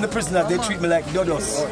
the prisoners, they treat me like dodos.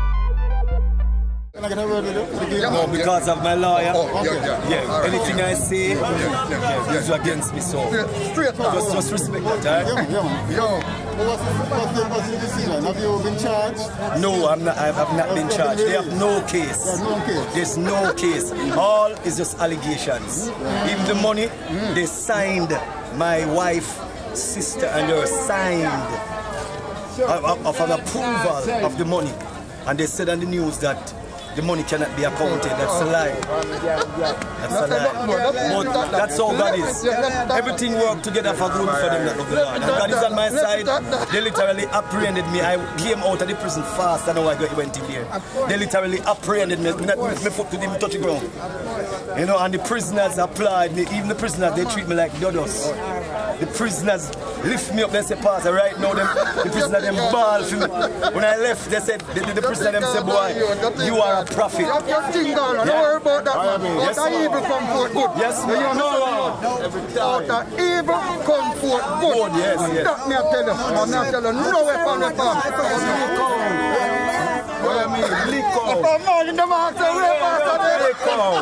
No, because of my lawyer. Yeah, anything I say is against me, so just respect that, right? What's the decision? Have you been charged? No, I have not been charged. They have no case. There's no case. All is just allegations. Even the money, they signed, my wife, sister, and her signed of an approval of the money. And they said on the news that the money cannot be accounted. That's a lie. That's a lie. But that's how God is. Everything worked together for good for them that love the Lord. And God is on my side. They literally apprehended me. I came out of the prison fast. I know I went in there. They literally apprehended me. My foot didn't even touch the ground. You know, and the prisoners applied me. Even the prisoners, they treat me like dodos. The prisoners lift me up. They say, Pastor, right now, the prisoners, them ball for me. When I left, they said, the prisoners, them say, boy, you are a prophet. Don't worry about that, man. Yes, out of evil come forth good. Yes, you know, out of evil come forth good. Yes, yes. That me I tell you. I'm not telling you, no weapon will come. What I mean? Lick out. Come on, in the market, we're part of it. Lick out.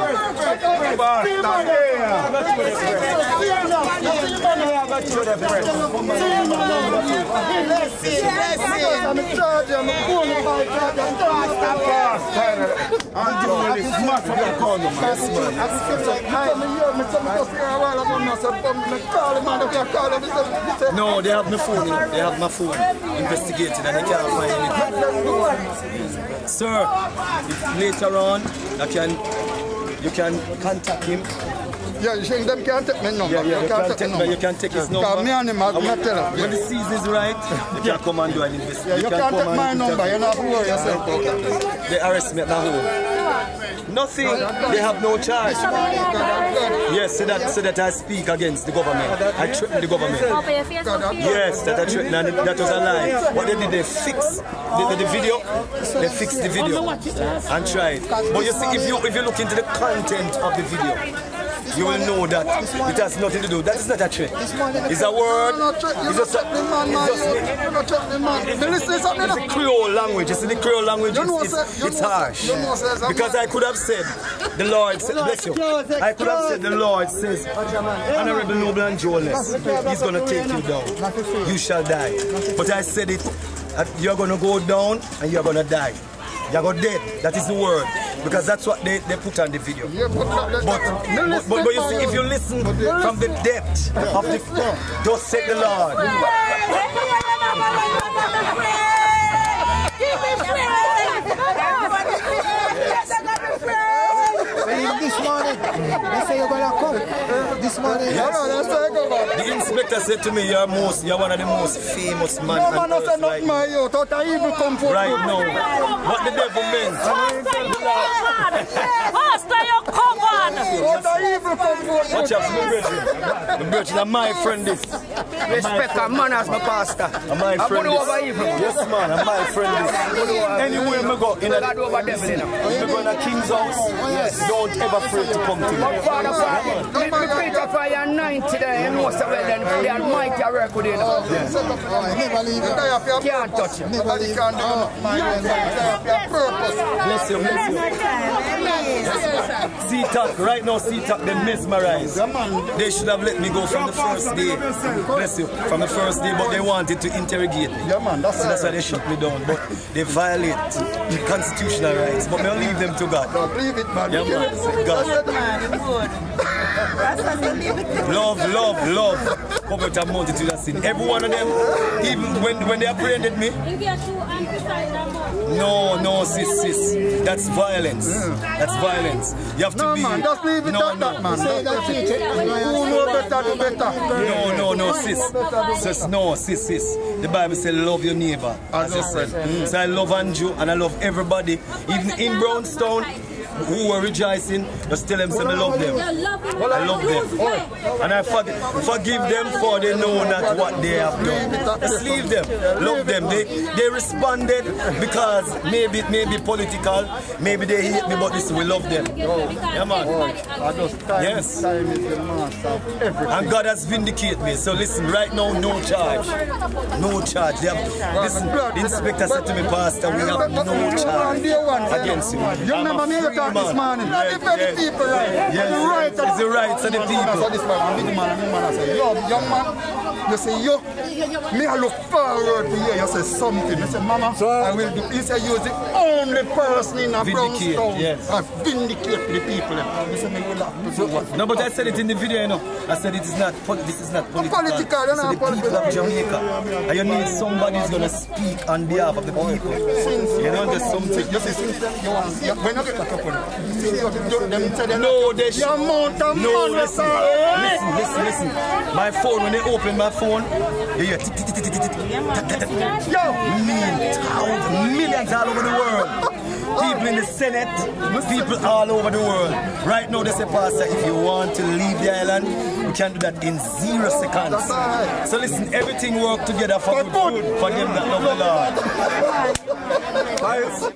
No, they have my phone. They have my phone investigated and they can't find anything. Sir, if later on you can contact him. Yeah, you think them can't take my number. You can take his number. Me and him, I'm not telling. When the season is right, you can come and do an investigation. You can't take my number, you don't have to worry yourself about that. They arrest me at the home. Nothing. They have no charge. Yes, so that I speak against the government. I threaten the government. Yes, that I threaten, and that was a lie. What they did, they fixed the video. They fixed the video and tried. But you see, if you look into the content of the video, you will know that it has nothing to do. That is not a threat. It's a word. It's a Creole language. It's the Creole language. It's harsh. Because I could have said, the Lord said, bless you. I could have said, the Lord says, Honorable Noble Andrew Holness, He's going to take you down. You shall die. But I said it, you're going to go down and you're going to die. You're going dead. That is the word. Because that's what they put on the video. But you see, if you listen from the depth of the... Thus said the Lord. This morning, they say you're gonna come. This morning, the inspector said to me, you're one of the most famous men. No man, that's not my youth. Out of evil come forth. Right now, what the devil meant. Pastor, you're covered. Out of evil come forth. Watch out, my brethren. The brethren are my friend. This. Respect and manners, my pastor. And my friend. Yes, man. And my friend. Anywhere I go in a go in a king's house. Yes. Don't ever afraid to come to me. Let me preach a fire 90 today, and most of them, they are mighty record, you know. Never leave it. Can't touch it. Nobody can do my purpose. Bless you, bless you. C-Talk, right now C-Talk, they mesmerized. They should have let me go from the first day. Bless you, from the first day, but they wanted to interrogate me. So that's why they shut me down. But they violate constitutional rights. But I'll leave them to God. Leave it, man. Yeah, man. God. Love. Cover a multitude of sin. Every one of them, even when they apprehended me. No, sis. That's violence. That's violence. You have to be. Man, just leave it at that, man. Who know better, do better. No, sis. The Bible says love your neighbor as your friend. So I love Andrew and I love everybody. Even in Brownstown, who were rejoicing, just tell them, say, I love them. I love them. And I forgive them for they know not what they have done. Just leave them. Love them. They responded because maybe it may be political, maybe they hate me, but listen, we love them. Yeah, man. Yes. And God has vindicated me. So listen, right now, no charge. No charge. Listen, the inspector said to me, Pastor, we have no charge against you. You remember me talking this morning? Not the very people, right? Yes, it's the rights of the people. So this man, I'm big man, I say, yo, young man, you say, yo, me I look forward to hear you say something. I say, Mama, I will do. He said, you're the only person in a Brownstown and vindicate the people. He said, me will have to do what? No, but I said it in the video, you know. I said this is not political. This is the people of Jamaica. And you need somebody who's going to speak on behalf of the people. You know, there's something. You see, since when you get that couple, no, they should. No, listen. My phone, when they open my phone, they hear millions all over the world. People in the Senate, people all over the world. Right now they say, Pastor, if you want to leave the island, we can do that in 0 seconds. So listen, everything works together for good, for them that love the Lord.